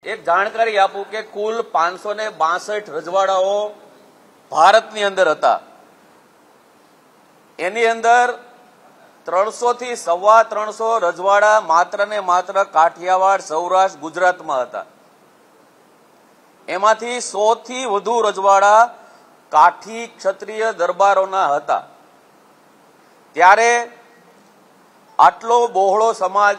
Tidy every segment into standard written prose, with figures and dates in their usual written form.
એક જાણકારી આપું કે કુલ 562 રજવાડાઓ ભારતની અંદર હતા. એની અંદર 300 થી 325 રજવાડા માત્ર ને માત્ર કાઠિયાવાડ, સૌરાષ્ટ્ર, ગુજરાતમાં હતા. એમાંથી 100 થી વધુ રજવાડા કાઠી ક્ષત્રિય દરબારોના હતા. ત્યારે આટલો બહોળો સમાજ,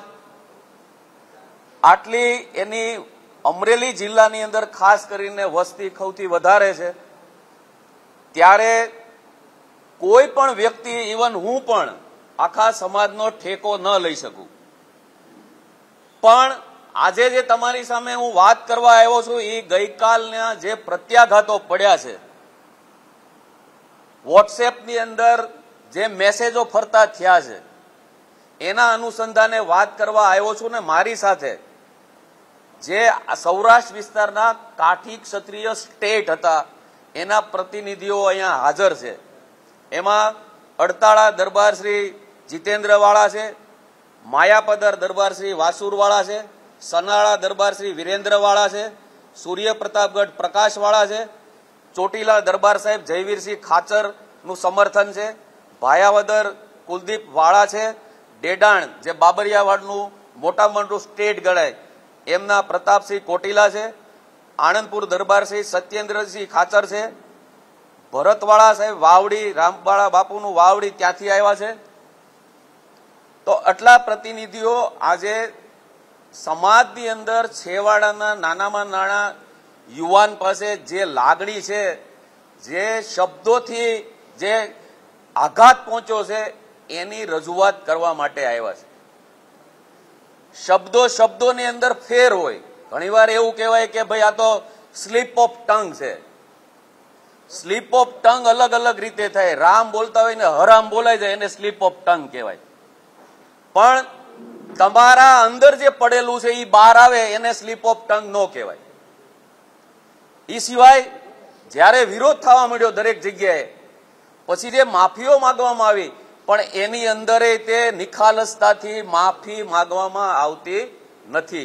આટલી એની અમરેલી જિલ્લાની અંદર ખાસ કરીને વસ્તી સૌથી વધારે છે. ત્યારે કોઈ પણ વ્યક્તિ, ઇવન હું પણ આખા સમાજનો ઠેકો ન લઈ શકું. પણ આજે જે તમારી સામે હું વાત કરવા આવ્યો છું એ ગઈકાલના જે પ્રત્યાઘાતો પડ્યા છે, વોટ્સએપની અંદર જે મેસેજો ફરતા થયા છે, એના અનુસંધાને વાત કરવા આવ્યો છું. ને મારી સાથે જે સૌરાષ્ટ્ર વિસ્તારના કાઠી ક્ષત્રિય સ્ટેટ હતા એના પ્રતિનિધિઓ અહીંયા હાજર છે. એમાં અડતાળા દરબાર શ્રી જીતેન્દ્રવાળા છે, માયાપદર દરબાર શ્રી વાસુરવાળા છે, સનાળા દરબાર શ્રી વિરેન્દ્રવાળા છે, સૂર્યપ્રતાપગઢ પ્રકાશવાળા છે, ચોટીલા દરબાર સાહેબ જયવીરસિંહ ખાચરનું સમર્થન છે, ભાયાવદર કુલદીપ વાળા છે, ડેડાણ જે બાબરિયાવાડનું મોટા મોટું સ્ટેટ ગણાય એમના પ્રતાપસિંહ કોટીલા છે, આણંદપુર દરબાર શ્રી સત્યેન્દ્રસિંહ ખાચર છે, ભરતવાળા સાહેબ વાવડી રામવાળા બાપુનું વાવડી ત્યાંથી આવ્યા છે. તો આટલા પ્રતિનિધિઓ આજે સમાજની અંદર છેવાડાના નાનામાં નાના યુવાન પાસે જે લાગણી છે, જે શબ્દોથી જે આઘાત પહોંચ્યો છે, એની રજૂઆત કરવા માટે આવ્યા છે. શબ્દોની અંદર ફેર હોય. ઘણીવાર એવું કહેવાય કે ભાઈ આ તો સ્લીપ ઓફ ટંગ છે. સ્લીપ ઓફ ટંગ અલગ અલગ રીતે થાય. રામ બોલતા હોય ને હરામ બોલાઈ જાય એને સ્લીપ ઓફ ટંગ કહેવાય. પણ તમારા અંદર જે પડેલું છે એ બહાર આવે એને સ્લીપ ઓફ ટંગ ન કહેવાય. એ સિવાય જ્યારે વિરોધ થવા માંડ્યો દરેક જગ્યાએ, પછી જે માફીઓ માંગવામાં આવી, પણ એની અંદર તે નિખાલસતાથી માફી માંગવામાં આવતી નથી.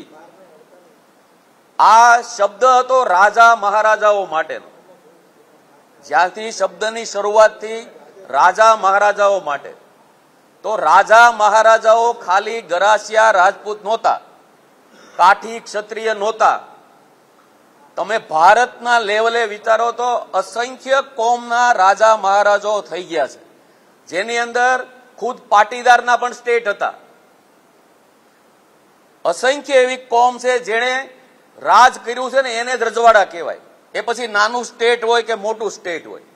આ શબ્દ હતો રાજા મહારાજાઓ માટેનો. જ્યાંથી શબ્દની શરૂઆતથી રાજા મહારાજાઓ માટે, તો રાજા મહારાજાઓ ખાલી ગરાસિયા રાજપૂત નહોતા, કાઠી ક્ષત્રિય નહોતા. તમે ભારતના લેવલે વિચારો તો અસંખ્ય કોમના રાજા મહારાજાઓ થઈ ગયા છે, જેની અંદર ખુદ પાટીદારના પણ સ્ટેટ હતા. અસંખ્ય એવી કોમ છે જેણે રાજ કર્યું છે ને એને જ રજવાડા કહેવાય. એ પછી નાનું સ્ટેટ હોય કે મોટું સ્ટેટ હોય.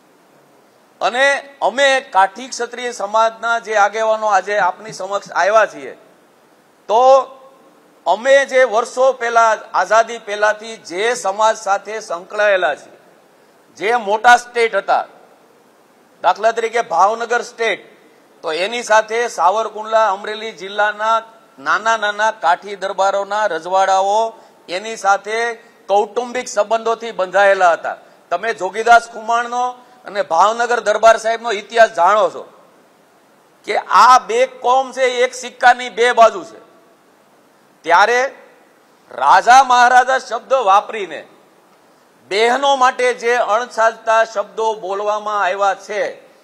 અને અમે કાઠી ક્ષત્રિય સમાજના જે આગેવાનો આજે આપની સમક્ષ આવ્યા છીએ, તો અમે જે વર્ષો પહેલા આઝાદી પહેલાથી જે સમાજ સાથે સંકળાયેલા છીએ, જે મોટા સ્ટેટ હતા, દાખલા તરીકે ભાવનગર સ્ટેટ, તો એની સાથે સાવરકુંડલા અમરેલી જિલ્લાના નાના નાના કાઠી દરબારોના રજવાડાઓ એની સાથે કૌટુંબિક સંબંધોથી બંધાયેલા હતા. તમે જોગીદાસ ખુમાણનો અને ભાવનગર દરબાર સાહેબનો ઇતિહાસ જાણો છો કે આ બે કોમ છે, એક સિક્કાની બે બાજુ છે. ત્યારે રાજા મહારાજા શબ્દ વાપરીને બહેનો માટે જે અણસાજતા શબ્દો બોલવામાં આવ્યા છે,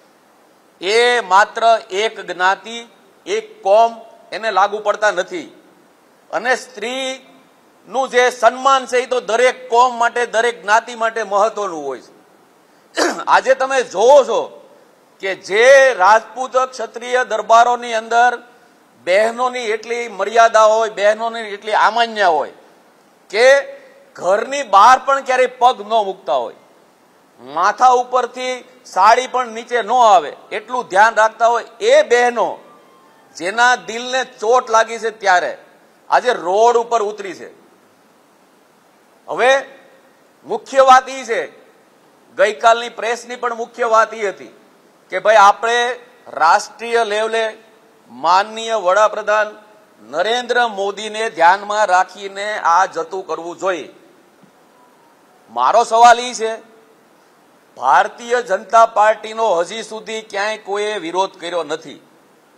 એ માત્ર એક જ્ઞાતિ, એક કોમ એને લાગુ પડતા નથી. અને સ્ત્રીનું જે સન્માન છે એ તો દરેક કોમ માટે, દરેક જ્ઞાતિ માટે મહત્વનું હોય છે. આજે તમે જોવો છો કે જે રાજપૂત ક્ષત્રિય દરબારોની અંદર બહેનોની એટલી મર્યાદા હોય, બહેનોની એટલી આમાન્ય હોય કે ઘરની બહાર પણ ક્યારેય પગ ન મૂકતા હોય, માથા ઉપરથી સાડી પણ નીચે ન આવે એટલું ધ્યાન રાખતા હોય, એ બહેનો જેના દિલને ચોટ લાગી છે ત્યારે આજે રોડ ઉપર ઉતરી છે. હવે મુખ્ય વાત એ છે, ગઈકાલની પ્રેસની પણ મુખ્ય વાત એ હતી કે ભાઈ આપણે રાષ્ટ્રીય લેવલે માનનીય વડાપ્રધાન નરેન્દ્ર મોદીને ધ્યાનમાં રાખીને આ જતું કરવું જોઈએ. મારો સવાલ એ છે, ભારતીય જનતા પાર્ટીનો હજી સુધી ક્યાંય કોઈએ વિરોધ કર્યો નથી.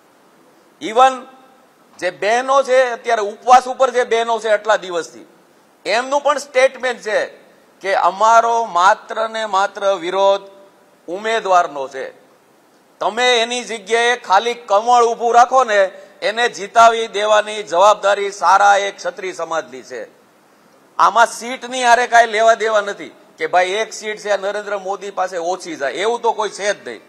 ઇવન જે બહેનો છે અત્યારે ઉપવાસ ઉપર, જે બહેનો છે આટલા દિવસથી, એમનું પણ સ્ટેટમેન્ટ છે કે અમારો માત્ર ને માત્ર વિરોધ ઉમેદવારનો છે. તમે એની જગ્યાએ ખાલી કમળ ઊભું રાખો ને, એને જીતાવી દેવાની જવાબદારી સારા એક ક્ષત્રિય સમાજની છે. આમાં સીટની હારે કાંઈ લેવા દેવા નથી કે ભાઈ એક સીટ છે નરેન્દ્ર મોદી પાસે ઓછી જાય, એવું તો કોઈ છે જ નહીં.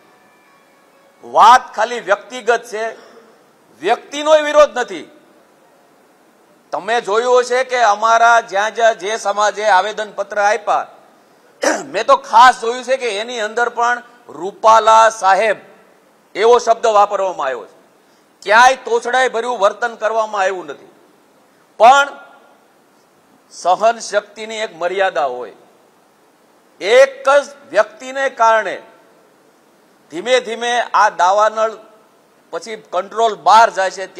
વાત ખાલી વ્યક્તિગત છે, વ્યક્તિનો વિરોધ નથી. તમે જોયું હશે કે અમારા જ્યાં જ્યાં જે સમાજે આવેદન પત્ર આપ્યા, મેં તો ખાસ જોયું છે કે એની અંદર પણ રૂપાલા સાહેબ એવો શબ્દ વાપરવામાં આવ્યો છે. ક્યાંય તોછડાઈ ભર્યું વર્તન કરવામાં આવ્યું નથી. પણ સહન શક્તિની એક મર્યાદા હોય. એક જ વ્યક્તિને કારણે ધીમે ધીમે આ દાવાનળ પછી કંટ્રોલ બહાર જાય છે.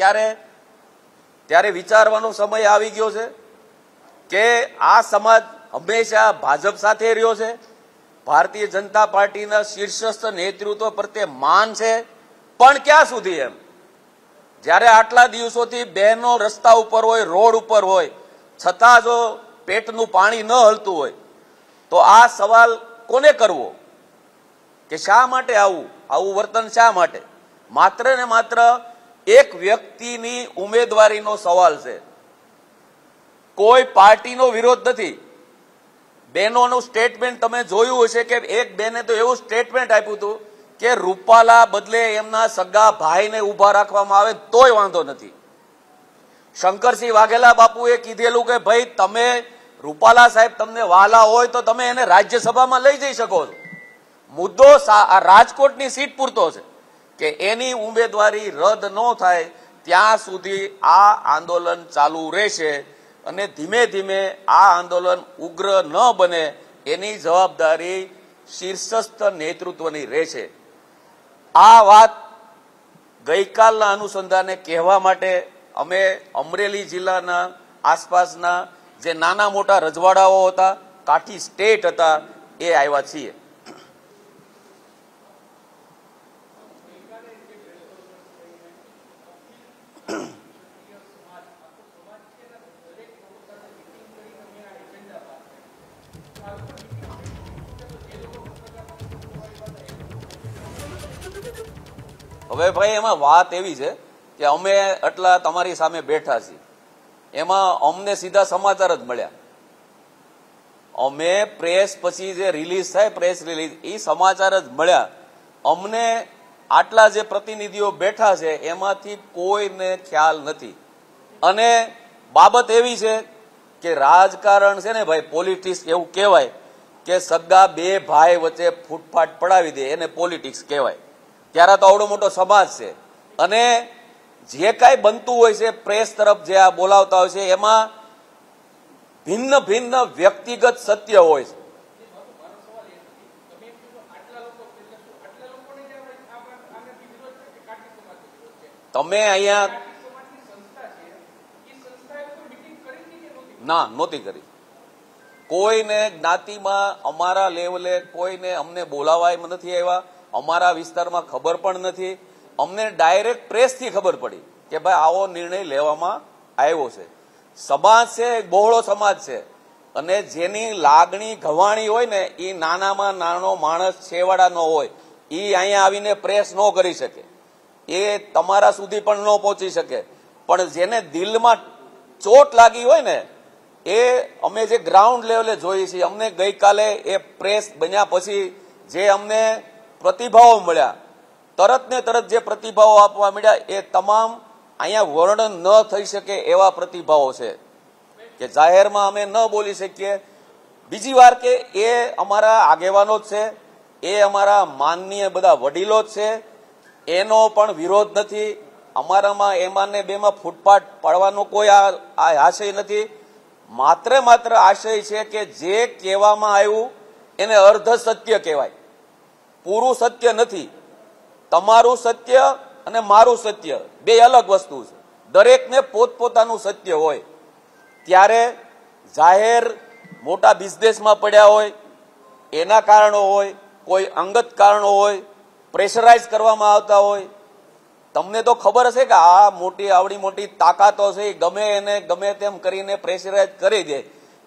ત્યારે વિચારવાનો સમય આવી ગયો છે કે આ સમાજ હંમેશા ભાજપ સાથે રહ્યો છે. ભારતીય જનતા પાર્ટીના શીર્ષસ્થ નેતૃત્વ પ્રત્યે માન છે, પણ ક્યાં સુધી? એમ જ્યારે આટલા દિવસોથી બહેનો રસ્તા ઉપર હોય, રોડ ઉપર હોય, છતાં જો પેટનું પાણી ન હલતું હોય તો આ સવાલ કોને કરવો કે શા માટે આવું વર્તન શા માટે? માત્ર ને માત્ર એક વ્યક્તિની ઉમેદવારીનો સવાલ છે. કોઈ પાર્ટીનો વિરોધ નથી. બહેનોનું સ્ટેટમેન્ટ તમે જોયું હશે કે એક બેને તો એવું સ્ટેટમેન્ટ આપ્યું હતું કે રૂપાલા બદલે એમના સગા ભાઈને ઉભા રાખવામાં આવે તોય વાંધો નથી. શંકરસિંહ વાઘેલા બાપુએ કીધેલું કે ભાઈ તમે રૂપાલા સાહેબ તમને વાલા હોય તો તમે એને રાજ્યસભામાં લઈ જઈ શકો છો. મુદ્દો આ રાજકોટની સીટ પૂરતો છે કે એની ઉમેદવારી રદ ન થાય ત્યાં સુધી આ આંદોલન ચાલુ રહેશે અને ધીમે ધીમે આ આંદોલન ઉગ્ર ન બને એની જવાબદારી શીર્ષસ્થ નેતૃત્વની રહેશે. આ વાત ગઈકાલના અનુસંધાને કહેવા માટે અમે અમરેલી જિલ્લાના આસપાસના જે નાના મોટા રજવાડાઓ હતા, કાઠી સ્ટેટ હતા, એ આવ્યા છીએ. હવે ભાઈ એમાં વાત એવી છે કે અમે એટલા તમારી સામે બેઠા છીએ, એમાં અમને સીધા સમાચાર જ મળ્યા. અમે પ્રેસ પછી જે રિલીઝ થાય પ્રેસ રિલીઝ એ સમાચાર જ મળ્યા. અમને આટલા જે પ્રતિનિધિઓ બેઠા છે એમાંથી કોઈને ખ્યાલ નથી. અને બાબત એવી છે કે રાજકારણ છે ને ભાઈ, પોલિટિક્સ એવું કહેવાય કે સગા બે ભાઈ વચ્ચે ફૂટફાટ પડાવી દે એને પોલિટિક્સ કહેવાય. ત્યારે તો આવડો મોટો સમાજ છે અને જે કાંઈ બનતું હોય છે પ્રેસ તરફ જે આ બોલાવતા હોય છે એમાં ભિન્ન ભિન્ન વ્યક્તિગત સત્ય હોય છે. તમે અહીંયા ના નહોતી કરી. કોઈને જ્ઞાતિમાં અમારા લેવલે કોઈને અમને બોલાવાય નથી આવ્યા. અમારા વિસ્તારમાં ખબર પણ નથી. અમને ડાયરેક્ટ પ્રેસથી ખબર પડી કે ભાઈ આવો નિર્ણય લેવામાં આવ્યો છે. સમાજ છે બહોળો સમાજ છે અને જેની લાગણી ઘવાણી હોય ને એ નાનામાં નાનો માણસ છેવાડાનો હોય એ અહીંયા આવીને પ્રેસ ન કરી શકે, એ તમારા સુધી પણ ન પહોંચી શકે. પણ જેને દિલમાં ચોટ લાગી હોય ને એ અમે જે ગ્રાઉન્ડ લેવલે જોઈએ છીએ. અમને ગઈકાલે એ પ્રેસ બન્યા પછી જે અમને પ્રતિભાવો મળ્યા, તરત ને તરત જે પ્રતિભાવો આપવા મળ્યા એ તમામ અહીંયા વર્ણન ન થઈ શકે એવા પ્રતિભાવો છે કે જાહેરમાં અમે ન બોલી શકીએ. બીજી વાર કે એ અમારા આગેવાનો જ છે, એ અમારા માનનીય બધા વડીલો જ છે, એનો પણ વિરોધ નથી. અમારામાં એમાં ને બેમાં ફૂટપાટ પાડવાનો કોઈ આ આશય નથી. માત્ર આશય છે કે જે કહેવામાં આવ્યું એને અર્ધ સત્ય કહેવાય, પૂરું સત્ય નથી. તમારું સત્ય અને મારું સત્ય બે અલગ વસ્તુ છે. દરેકને પોતપોતાનું સત્ય હોય. ત્યારે જાહેર મોટા બિઝનેસમાં પડ્યા હોય એના કારણો હોય, કોઈ અંગત કારણો હોય, પ્રેશરાઇઝ કરવામાં આવતા હોય. તમને તો ખબર હશે કે આ મોટી આવડી મોટી તાકાતો છે, ગમે એને ગમે તેમ કરીને પ્રેશરાઇઝ કરી દે.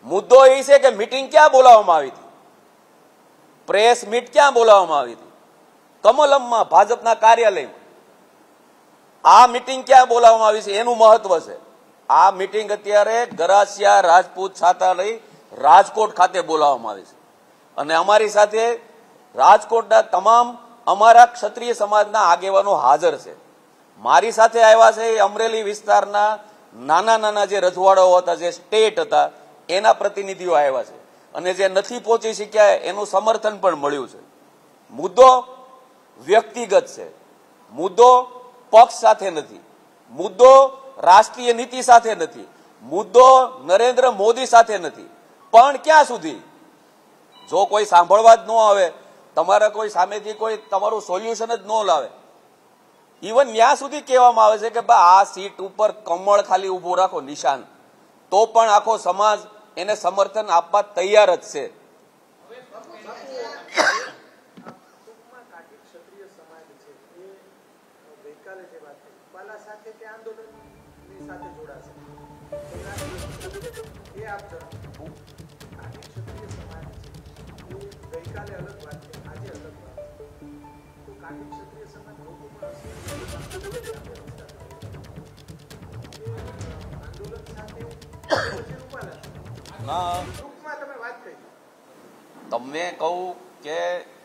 મુદ્દો એ છે કે મીટિંગ ક્યાં બોલાવવામાં આવી હતી, પ્રેસ મીટ ક્યાં બોલાવવામાં આવી હતી? કમલમમાં, ભાજપના કાર્યાલયમાં. આ મીટિંગ ક્યાં બોલાવવામાં આવી છે એનું મહત્વ છે. આ મીટિંગ અત્યારે ગરાસિયા રાજપૂત છાત્રાલય રાજકોટ ખાતે બોલાવવામાં આવી છે અને અમારી સાથે રાજકોટના તમામ અમારા ક્ષત્રિય સમાજના આગેવાનો હાજર છે. મારી સાથે આવ્યા છે અમરેલી વિસ્તારના નાના નાના જે રજવાડાઓ હતા, જે સ્ટેટ હતા, એના પ્રતિનિધિઓ આવ્યા છે અને જે નથી પહોંચી શક્યા એનું સમર્થન પણ મળ્યું છે. મુદ્દો વ્યક્તિગત છે, મુદ્દો પક્ષ સાથે નથી, મુદ્દો રાષ્ટ્રીય નીતિ સાથે નથી, મુદ્દો નરેન્દ્ર મોદી સાથે નથી. પણ ક્યાં સુધી જો કોઈ સાંભળવા જ ન આવે, તમારા કોઈ સામેથી કોઈ તમારું સોલ્યુશન જ ન લાવે, ઇવન ત્યાં સુધી કહેવામાં આવે છે કે ભાઈ આ સીટ ઉપર કમળ ખાલી ઉભું રાખો નિશાન, તો પણ આખો સમાજ એને સમર્થન આપવા તૈયાર જ છે. તમને કહું કે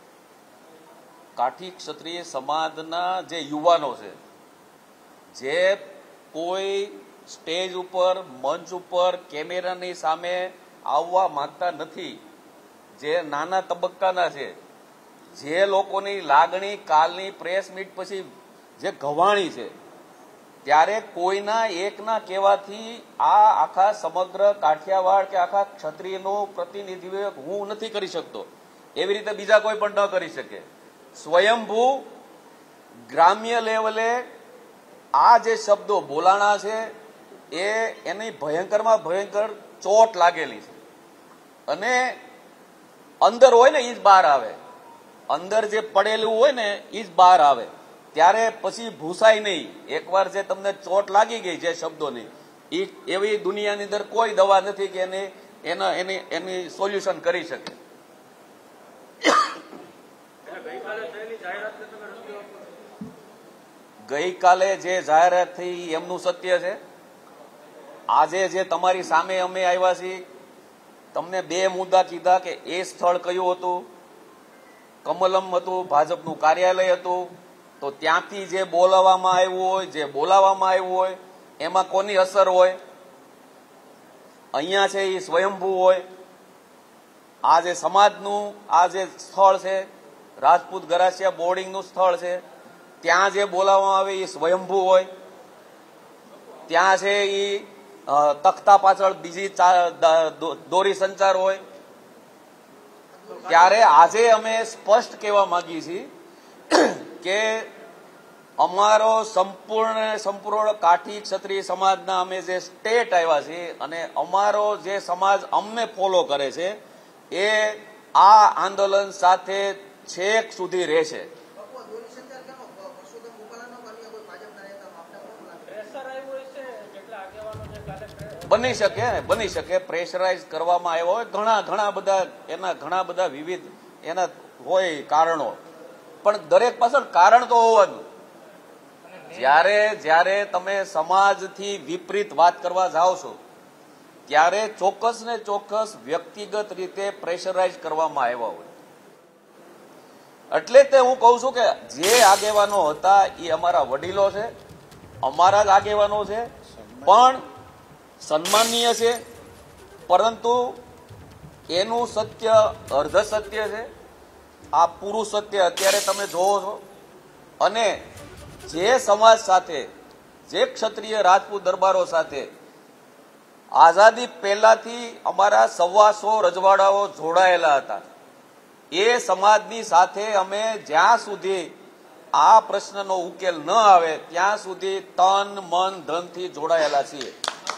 કાઠી ક્ષત્રિય સમાજના જે યુવાનો છે, જે કોઈ સ્ટેજ ઉપર, મંચ ઉપર, કેમેરાની સામે આવવા માંગતા નથી, જે નાના તબક્કાના છે, જે લોકોની લાગણી કાલની પ્રેસ મીટ પછી જે ઘવાણી છે, ત્યારે કોઈના એકના કહેવાથી આ આખા સમગ્ર કાઠિયાવાડ કે આખા ક્ષત્રિયનું પ્રતિનિધિત્વ હું નથી કરી શકતો, એવી રીતે બીજા કોઈ પણ ન કરી શકે. સ્વયંભૂ ગ્રામ્ય લેવલે આ જે શબ્દો બોલાણા છે એની ભયંકરમાં ભયંકર ચોટ લાગેલી છે અને અંદર હોય ને એ જ બહાર આવે, અંદર જે પડેલું હોય ને એ જ બહાર આવે. ત્યારે પછી ભૂસાય નહીં. એકવાર જે તમને ચોટ લાગી ગઈ જે શબ્દોની, એ એવી દુનિયાની અંદર કોઈ દવા નથી કે એની સોલ્યુશન કરી શકે. ગઈકાલે જે જાહેરાત થઈ એમનું સત્ય છે. આજે જે તમારી સામે અમે આવ્યા છીએ, તમને બે મુદ્દા કીધા કે એ સ્થળ કયું હતું, કમલમ હતું, ભાજપનું કાર્યાલય હતું. તો ત્યાંથી જે બોલાવવામાં આવ્યું હોય, જે બોલાવવામાં આવ્યું હોય, એમાં કોની અસર હોય? અહીંયા છે એ સ્વયંભૂ હોય. આ જે સમાજનું આ જે સ્થળ છે, રાજપૂત ગરાસિયા બોર્ડિંગનું સ્થળ છે, ત્યાં જે બોલાવવામાં આવે એ સ્વયંભૂ હોય. ત્યાં છે એ તખ્તા પાછળ બીજી દોરી સંચાર હોય. ત્યારે આજે અમે સ્પષ્ટ કહેવા માંગીએ છીએ કે અમારો સંપૂર્ણ કાઠી ક્ષત્રિય સમાજના અમે જે સ્ટેટ આવ્યા છીએ અને અમારો જે સમાજ અમને ફોલો કરે છે એ આ આંદોલન સાથે છેક સુધી રહેશે. બની શકે પ્રેશરાઇઝ કરવામાં આવ્યો હોય, ઘણા બધા વિવિધ એના હોય કારણો, પણ દરેક પાછળ કારણ તો હોવાનું. જ્યારે તમે સમાજથી વિપરીત વાત કરવા જાઓ છો ત્યારે ચોક્કસ ને ચોક્કસ વ્યક્તિગત રીતે પ્રેશરાઇઝ કરવામાં આવ્યા હોય. એટલે તે હું કહું છું કે જે આગેવાનો હતા એ અમારા વડીલો છે, અમારા જ આગેવાનો છે, પણ સન્માનીય છે, પરંતુ એનું સત્ય અર્ધ સત્ય છે. આ પૂરું સત્ય અત્યારે તમે જોવો છો. અને જે સમાજ સાથે, જે ક્ષત્રિય રાજપૂત દરબારો સાથે આઝાદી પહેલાથી અમારા 125 રજવાડાઓ જોડાયેલા હતા, એ સમાજની સાથે અમે જ્યાં સુધી આ પ્રશ્નનો ઉકેલ ન આવે ત્યાં સુધી તન મન ધનથી જોડાયેલા છીએ.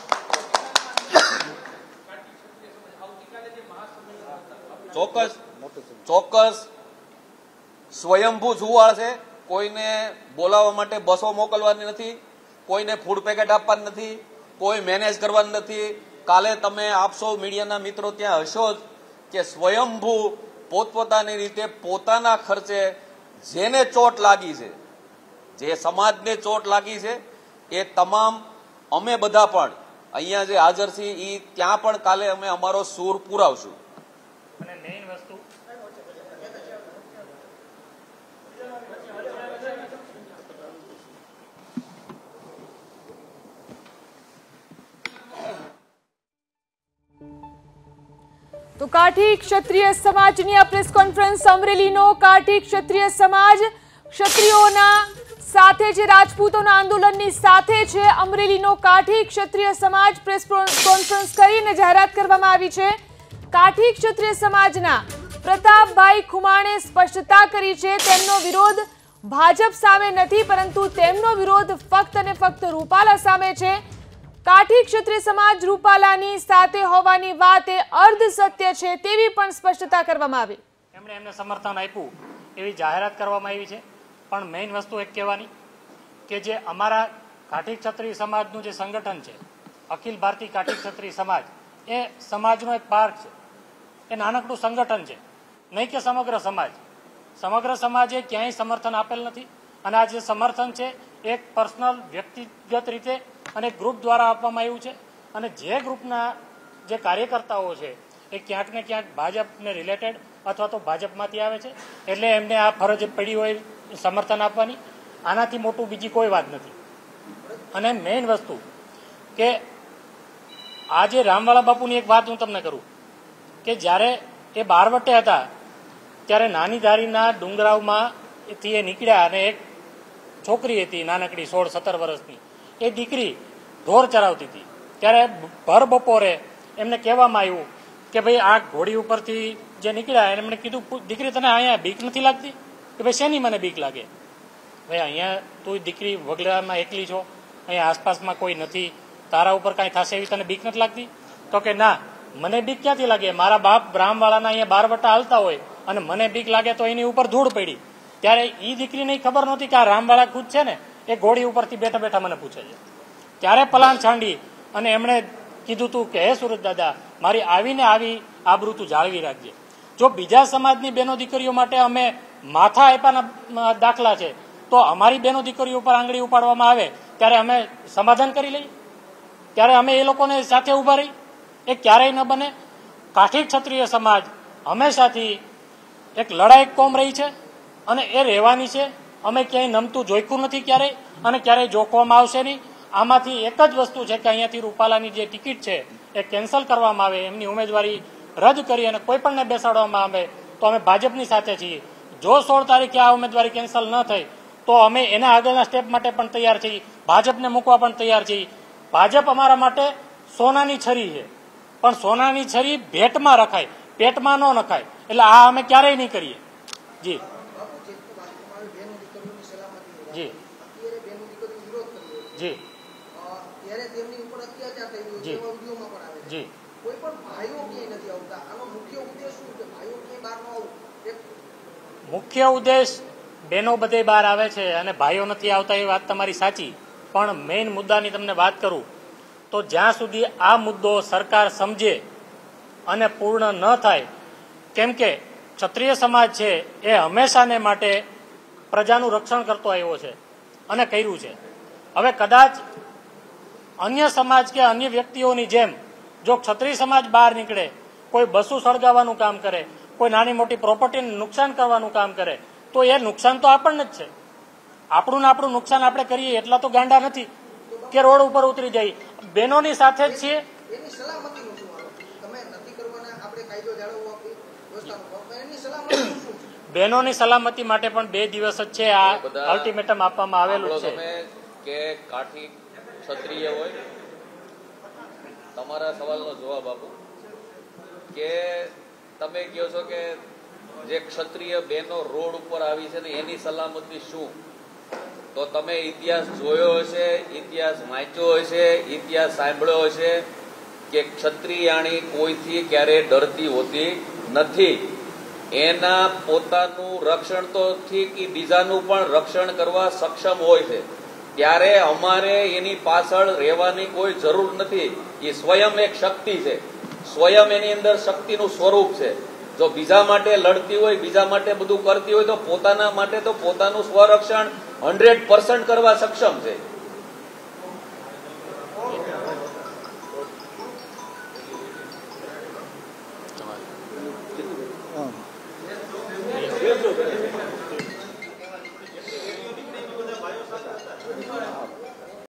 ચોક્કસ સ્વયંભૂ જુવાળ છે. કોઈને બોલાવવા માટે બસો મોકલવાની નથી, કોઈને ફૂડ પેકેટ આપવાની નથી, કોઈ મેનેજ કરવાનું નથી, કાલે તમે આપ સૌ મીડિયાના મિત્રો ત્યાં હશો જ કે સ્વયંભૂ પોતપોતાની રીતે પોતાના ખર્ચે જેને ચોટ લાગી છે, જે સમાજને ચોટ લાગી છે, એ તમામ અમે બધા પણ અહીંયા જે હાજર છીએ એ ત્યાં પણ કાલે અમે અમારો સૂર પુરાવશું. અને મેઇન વસ્તુ તો કાઠી ક્ષત્રિય સમાજની આ પ્રેસ કોન્ફરન્સ, અમરેલીનો કાઠી ક્ષત્રિય સમાજ ક્ષત્રિયોના સાથે છે, રાજપૂતોના આંદોલનની સાથે છે. અમરેલીનો કાઠી ક્ષત્રિય સમાજ પ્રેસ કોન્ફરન્સ કરીને જાહેરાત કરવામાં આવી છે. કાઠી ક્ષત્રિય સમાજના પ્રતાપભાઈ ખુમાણે સ્પષ્ટતા કરી છે, તેમનો વિરોધ ભાજપ સામે નથી, પરંતુ તેમનો વિરોધ ફક્ત અને ફક્ત રૂપાલા સામે છે. કાઠી ક્ષત્રિય સમાજ રૂપાલાની સાથે હોવાની વાત એ અર્ધ સત્ય છે તેવી પણ સ્પષ્ટતા કરવામાં આવી. એમને સમર્થન આપ્યું એવી જાહેરાત કરવામાં આવી છે. પણ મેઇન વસ્તુ એક કહેવાની કે જે અમારા કાઠી ક્ષત્રિય સમાજનું જે સંગઠન છે, અખિલ ભારતીય કાઠી ક્ષત્રિય સમાજ, એ સમાજનો એક પાર્ટ છે, એ નાનકડું સંગઠન છે, નહીં કે સમગ્ર સમાજ. સમગ્ર સમાજે ક્યાંય સમર્થન આપેલ નથી. અને આ જે સમર્થન છે એક પર્સનલ વ્યક્તિગત રીતે અને ગ્રુપ દ્વારા આપવામાં આવ્યું છે. અને જે ગ્રુપના જે કાર્યકર્તાઓ છે એ ક્યાંક ને ક્યાંક ભાજપને રિલેટેડ અથવા તો ભાજપમાંથી આવે છે, એટલે એમને આ ફરજ પડી હોય સમર્થન આપવાની. આનાથી મોટું બીજી કોઈ વાત નથી. અને મેઇન વસ્તુ કે આજે રામવાળા બાપુની એક વાત હું તમને કરું કે જ્યારે એ બારવટે હતા ત્યારે નાની ધારીના ડુંગરાવમાંથી એ નીકળ્યા અને એક છોકરી હતી નાનકડી 16-17 વર્ષની, એ દીકરી ઢોર ચરાવતી હતી. ત્યારે ભર બપોરે એમને કહેવામાં આવ્યું કે ભાઈ આ ઘોડી ઉપરથી જે નીકળ્યા એમને કીધું, દીકરી તને અહીંયા બીક નથી લાગતી? કે ભાઈ શેની મને બીક લાગે? ભાઈ અહીંયા તું દીકરી વગડામાં એકલી છો, અહીંયા આસપાસમાં કોઈ નથી, તારા ઉપર કાંઈ થશે એવી તને બીક નથી લાગતી? તો કે ના, મને બીક ક્યાંથી લાગે? મારા બાપ બ્રાહ્મવાળાના અહીંયા બારવટા હાલતા હોય અને મને બીક લાગે તો એની ઉપર ધૂળ પડી. ત્યારે એ દીકરીને ખબર નહોતી કે આ રામવાળા ખુદ છે ને એ ઘોડી ઉપરથી બેઠા બેઠા મને પૂછે છે. ત્યારે પલાણ છાંડી અને એમણે કીધું તું કે હે સુરત દાદા, મારી આવીને આવી આબરૂ તું જાળવી રાખજે. જો બીજા સમાજની બેનો દીકરીઓ માટે અમે માથા આપ્યાના દાખલા છે, તો અમારી બેનો દીકરીઓ ઉપર આંગળી ઉપાડવામાં આવે ત્યારે અમે સમાધાન કરી લઈએ, ત્યારે અમે એ લોકોને સાથે ઉભા રહી. એ ક્યારેય ન બને. કાઠી ક્ષત્રિય સમાજ હંમેશાથી એક લડાયક કોમ રહી છે અને એ રહેવાની છે. અમે ક્યાંય નમતું જોઈતું નથી ક્યારેય, અને ક્યારેય જોખવામાં આવશે નહીં. આમાંથી એક જ વસ્તુ છે કે અહીંયાથી રૂપાલાની જે ટિકિટ છે એ કેન્સલ કરવામાં આવે, એમની ઉમેદવારી રદ કરી અને કોઈ પણને બેસાડવામાં આવે તો અમે ભાજપની સાથે છીએ. જો 16 તારીખે આ ઉમેદવારી કેન્સલ ન થઈ તો અમે એના આગળના સ્ટેપ માટે પણ તૈયાર છીએ, ભાજપને મૂકવા પણ તૈયાર છીએ. ભાજપ અમારા માટે સોનાની છરી છે, પણ સોનાની છરી ભેટમાં રખાય, પેટમાં ન નખાય. એટલે આ અમે ક્યારેય નહીં કરીએ. જી જી જી જી મુખ્ય ઉદ્દેશ બહેનો બધે બહાર આવે છે અને ભાઈઓ નથી આવતા, એ વાત તમારી સાચી. પણ મેઇન મુદ્દાની તમને વાત કરું તો જ્યાં સુધી આ મુદ્દો સરકાર સમજે અને પૂર્ણ ન થાય, કેમ કે ક્ષત્રિય સમાજ છે એ હંમેશાને માટે પ્રજાનું રક્ષણ કરતો આવ્યો છે અને કર્યું છે. હવે કદાચ અન્ય સમાજ કે અન્ય વ્યક્તિઓની જેમ જો ક્ષત્રિય સમાજ બહાર નીકળે, કોઈ બસો સળગાવવાનું કામ કરે, કોઈ નાની મોટી પ્રોપર્ટીને નુકસાન કરવાનું કામ કરે, તો એ નુકસાન તો આપણને જ છે. આપણું ને આપણું નુકસાન આપણે કરીએ એટલા તો ગાંડા નથી કે રોડ ઉપર ઉતરી જાય. બહેનોની સાથે જ છીએ. બહેનોની સલામતી માટે પણ 2 દિવસ જ છે આ અલ્ટિમેટમ આપવામાં આવેલું છે. કે કાઠી ક્ષત્રિય હોય, તમારા સવાલનો જવાબ આપું કે તમે કહો છો કે જે ક્ષત્રિય બહેનો રોડ ઉપર આવી છે ને એની સલામતી શું? તો તમે ઇતિહાસ જોયો હશે, ઇતિહાસ વાંચ્યો હશે, ઇતિહાસ સાંભળ્યો હશે કે ક્ષત્રિયાણી કોઈથી ક્યારેય ડરતી હોતી નથી. એના પોતાનું રક્ષણ તો ઠીક, બીજાનું પણ રક્ષણ કરવા સક્ષમ હોય છે. ત્યારે અમારે એની પાછળ રહેવાની કોઈ જરૂર નથી. એ સ્વયં એક શક્તિ છે, સ્વયં એની અંદર શક્તિનું સ્વરૂપ છે. જો બીજા માટે લડતી હોય, બીજા માટે બધું કરતી હોય, તો પોતાના માટે તો પોતાનું સ્વરક્ષણ 100% કરવા સક્ષમ છે.